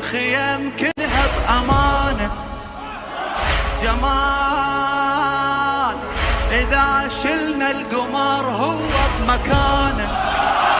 والخيم كلها بأمانة. جمال إذا شلنا القمر هو بمكانه.